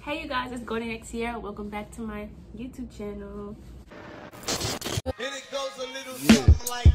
Hey you guys, it's Golden X Sierra. Welcome back to my YouTube channel. And it goes a little something like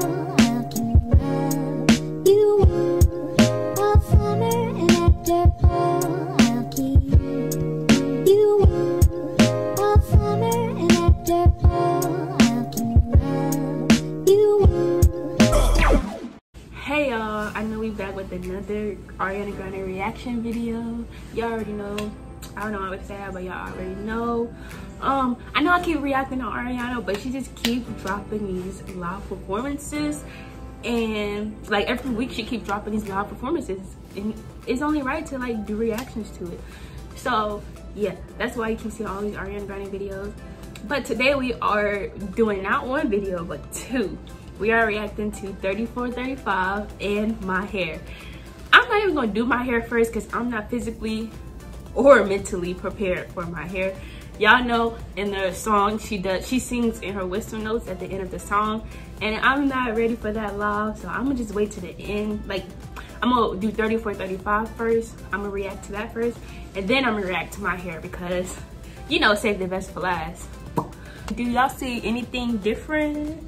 Hey y'all, I know we back with another Ariana Grande reaction video. Y'all already know. I don't know what to say, but y'all already know. I know I keep reacting to Ariana, but she just keeps dropping these live performances, and like every week she keeps dropping these live performances, and it's only right to like do reactions to it. So yeah, that's why you can see all these Ariana Grande videos. But today we are doing not one video but two. We are reacting to 3435 and My Hair. I'm not even gonna do my hair first because I'm not physically or mentally prepared for my hair. Y'all know in the song she sings in her whistle notes at the end of the song, and I'm not ready for that live, so I'm gonna just wait to the end. Like, I'm gonna do 3435 first. I'm gonna react to that first, and then I'm gonna react to my hair because, you know, save the best for last. Do y'all see anything different?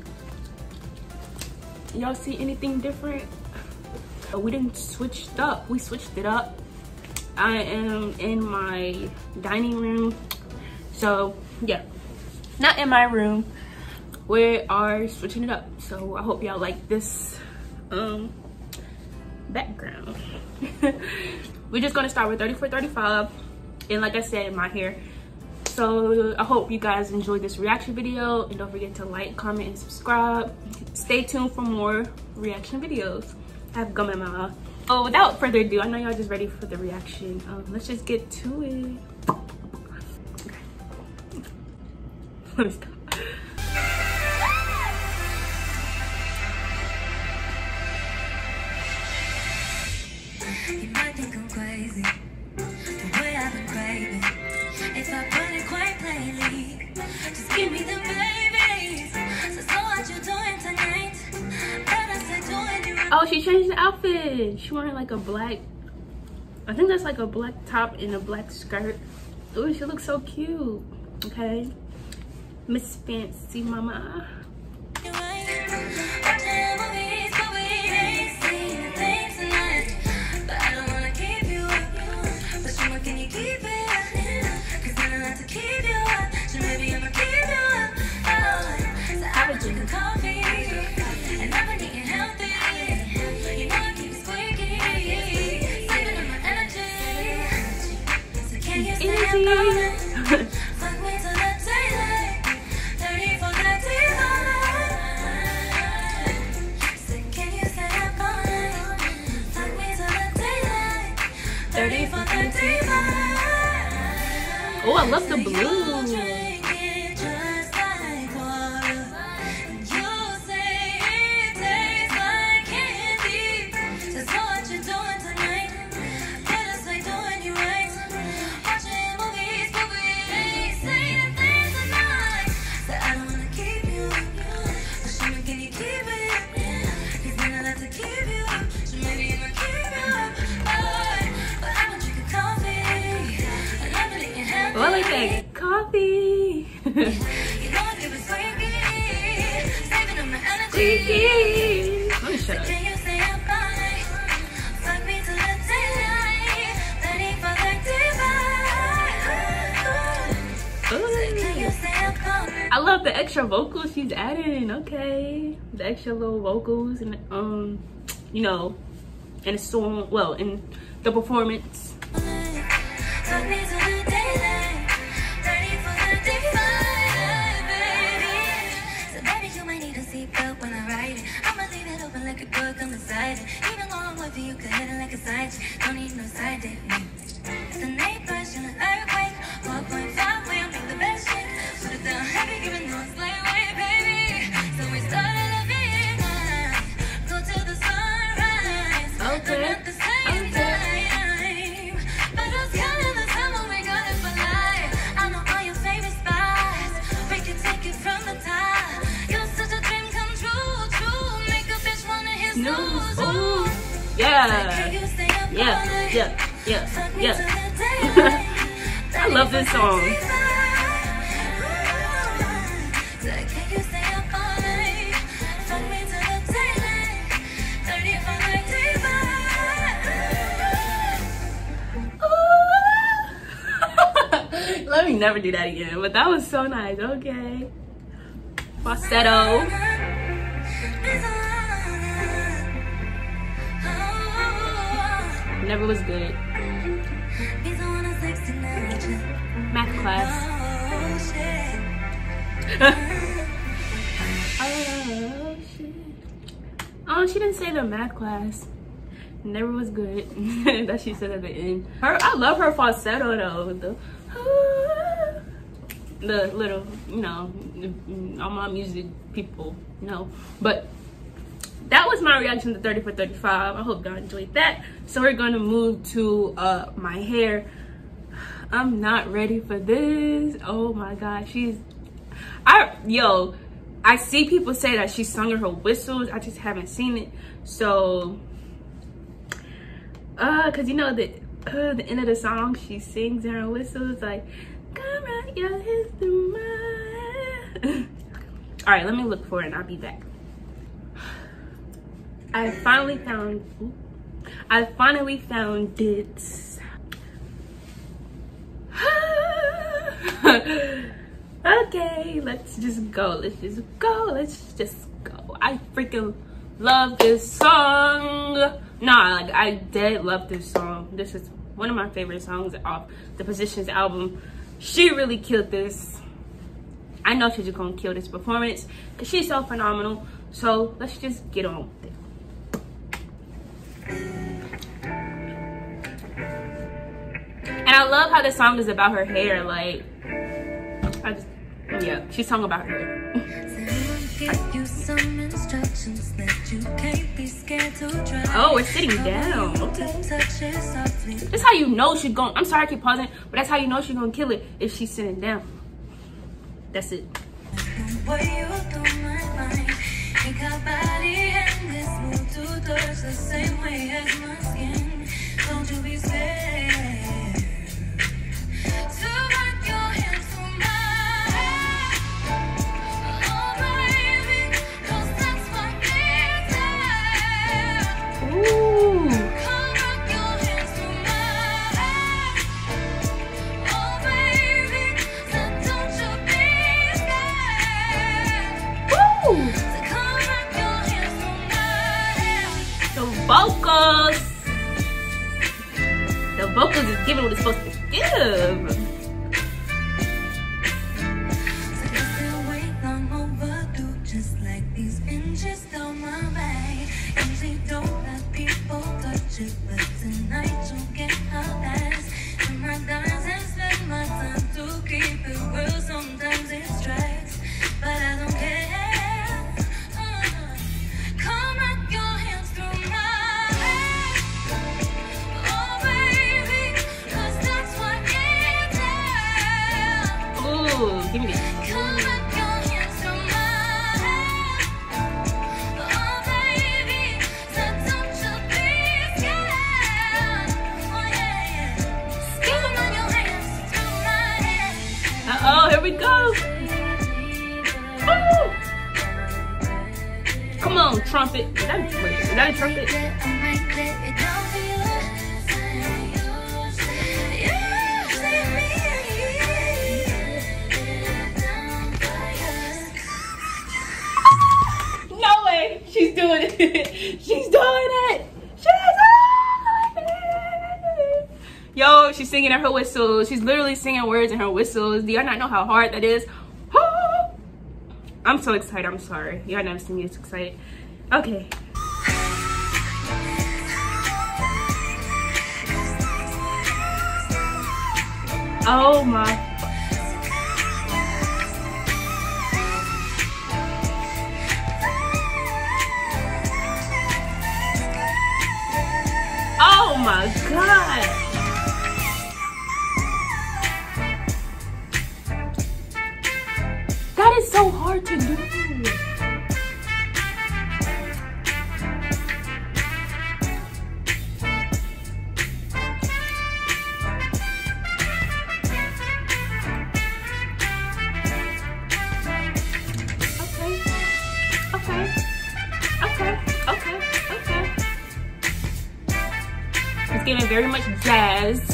Y'all see anything different? We didn't switch it up. We switched it up. I am in my dining room. So yeah, not in my room. We are switching it up. So I hope y'all like this background. We're just gonna start with 3435. And like I said, My Hair. So I hope you guys enjoyed this reaction video, and don't forget to like, comment, and subscribe. Stay tuned for more reaction videos. I have gum in my mouth. So without further ado, I know y'all just ready for the reaction. Let's just get to it. Let me stop. You might think I'm crazy, the way I've been craving. If I put it quite plainly, just give me the babies. So what you doing tonight? Better say doing you. Oh, she changed the outfit. She wearing like a black, I think that's like a black top and a black skirt. Oh, she looks so cute. Okay, Miss Fancy Mama. Oh, I love the blue. Oh, I like that coffee. Squeaky. Let me shut up. I love the extra vocals she's adding. Okay, the extra little vocals and you know, in the song, well, in the performance. When I write it, I'ma leave it open like a book on the side. Even though I'm with you, could hit it like a side. Don't need no side dick. It's an 8 in an earthquake. 1.5 way, I make the best shit. Put it down heavy, even though it's lightweight, baby. So we started a big night. Go till the sunrise. Okay. At the same time. But it's kind of the time when we got it for life. I know all your favorite spots. We can take it from the top. You're such a dream come true, true. Make a bitch wanna hit snooze. Ooh. Yeah. Yeah. Yeah. Yeah. Yeah. love this song. Let me never do that again, but that was so nice. Okay. Falsetto. Never was good. Math class. Oh, shit. Oh, she didn't say the math class. Never was good. That she said at the end. I love her falsetto though. The little, you know, all my music people, you know. But that was my reaction to 30 for 35. I hope y'all enjoyed that. So we're gonna move to my hair. I'm not ready for this. Oh my god, I see people say that she sung her whistles. I just haven't seen it. So cause you know the end of the song, she sings in her whistles like, come right your hips through mine. All right, let me look for it and I'll be back. I finally found it. Okay, let's just go. I freaking love this song. Nah, like I did love this song. This is one of my favorite songs off the Positions album. She really killed this. I know she's just gonna kill this performance because she's so phenomenal. So let's just get on with it. And I love how the song is about her hair. Like, yeah, she sung about her hair. Oh, we're sitting down. Okay. That's how you know she's going. I'm sorry I keep pausing, but that's how you know she's gonna kill it if she's sitting down. That's it. Don't you be scared. The vocals is giving what it's supposed to give. Give me this. Uh-oh, here we go. Woo! Come on, trumpet. Is that a trumpet? She's doing it. She's doing it. Yo, she's singing in her whistle. She's literally singing words in her whistles. Do y'all not know how hard that is? I'm so excited. I'm sorry. Y'all never seen me this excited. Okay. Oh my. Oh my god. That is so hard to do. giving very much jazz.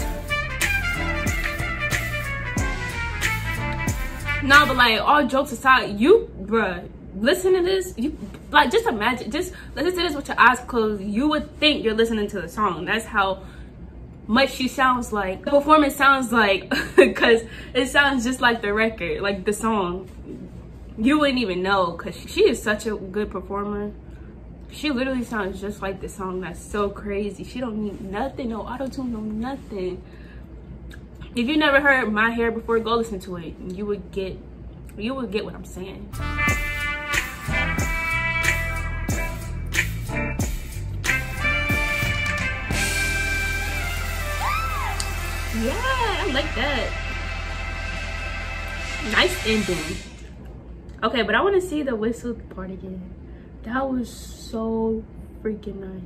No, but like, all jokes aside, you, bruh, listen to this. You like, just imagine, just listen to this with your eyes closed. You would think you're listening to the song. That's how much she sounds like. The performance sounds like, because it sounds just like the record, like the song. You wouldn't even know, because she is such a good performer. She literally sounds just like the song. That's so crazy. She don't need nothing, no auto-tune, no nothing. If you never heard My Hair before, go listen to it. You would get what I'm saying. Yeah, I like that. Nice ending. Okay, but I want to see the whistle part again. That was so freaking nice.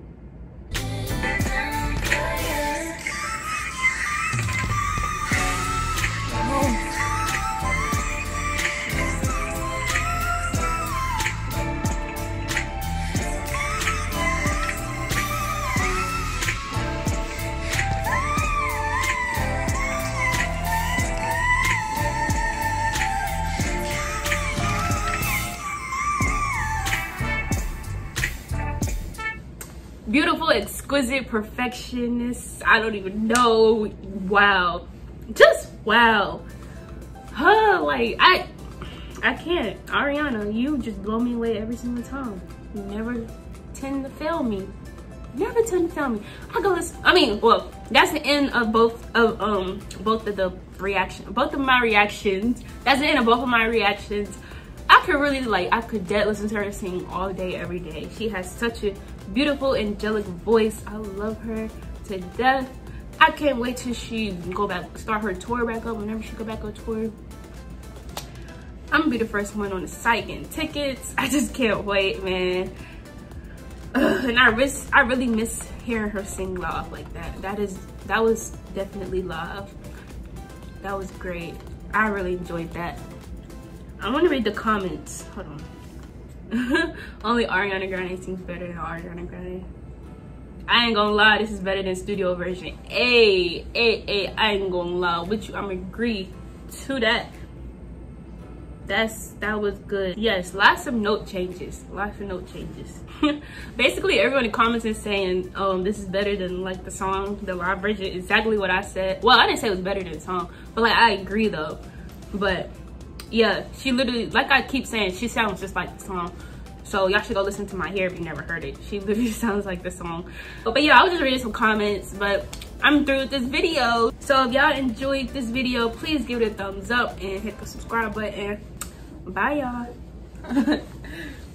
Beautiful, exquisite, perfectionist. I don't even know. Wow, just wow. Huh? Like I can't. Ariana, you just blow me away every single time. You never tend to fail me. Never tend to fail me. I go listen. I mean, well, that's the end of both of my reactions. That's the end of both of my reactions. I could really I could dead listen to her sing all day, every day. She has such a beautiful, angelic voice. I love her to death. I can't wait till she start her tour back up. Whenever she go back on tour, I'm gonna be the first one on the site getting tickets. I just can't wait, man. And I really miss hearing her sing live like that. That was definitely live. That was great. I really enjoyed that. I want to read the comments. Hold on. Only Ariana Grande sings better than Ariana Grande. I ain't gonna lie, this is better than studio version. Hey, I ain't gonna lie with you. I'm agree to that. That was good. Yes, lots of note changes. Basically, everyone in the comments is saying, this is better than like the song, the live version. Exactly what I said. Well, I didn't say it was better than the song, but like I agree though. But yeah, she literally, like I keep saying, she sounds just like the song. So y'all should go listen to My Hair if you never heard it. She literally sounds like the song. But yeah, I was just reading some comments, but I'm through with this video. So if y'all enjoyed this video, please give it a thumbs up and hit the subscribe button. Bye y'all.